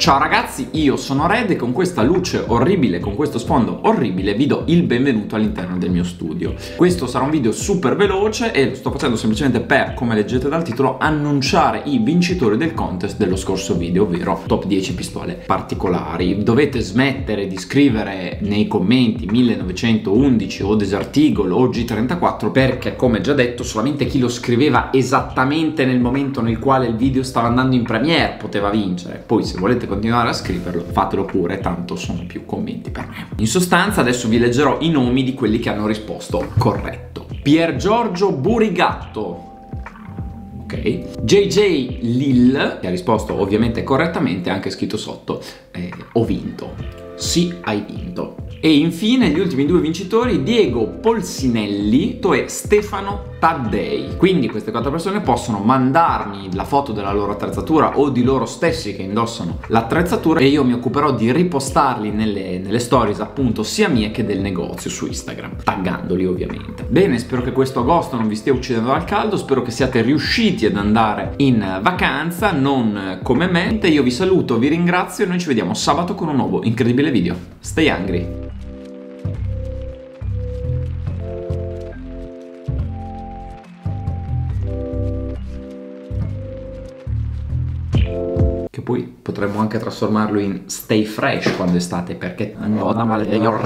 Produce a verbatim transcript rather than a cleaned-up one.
Ciao ragazzi, io sono Red e con questa luce orribile, con questo sfondo orribile vi do il benvenuto all'interno del mio studio. Questo sarà un video super veloce e lo sto facendo semplicemente per, come leggete dal titolo, annunciare i vincitori del contest dello scorso video, ovvero top dieci pistole particolari. Dovete smettere di scrivere nei commenti millenovecentoundici o Desert Eagle o G trentaquattro perché, come già detto, solamente chi lo scriveva esattamente nel momento nel quale il video stava andando in premiere poteva vincere. Poi se volete continuare a scriverlo, fatelo pure, tanto sono più commenti per me. In sostanza adesso vi leggerò i nomi di quelli che hanno risposto corretto. Pier Giorgio Burigatto, ok. J J Lil, che ha risposto ovviamente correttamente, anche scritto sotto eh, ho vinto. Sì, hai vinto. E infine gli ultimi due vincitori, Diego Polsinelli e Stefano Taddei. Quindi queste quattro persone possono mandarmi la foto della loro attrezzatura o di loro stessi che indossano l'attrezzatura e io mi occuperò di ripostarli nelle, nelle stories, appunto, sia mie che del negozio su Instagram, taggandoli ovviamente. Bene, spero che questo agosto non vi stia uccidendo dal caldo, spero che siate riusciti ad andare in vacanza, non come me. Io vi saluto, vi ringrazio e noi ci vediamo sabato con un nuovo incredibile video. Stay hungry! Che poi potremmo anche trasformarlo in stay fresh quando è estate, perché no, da male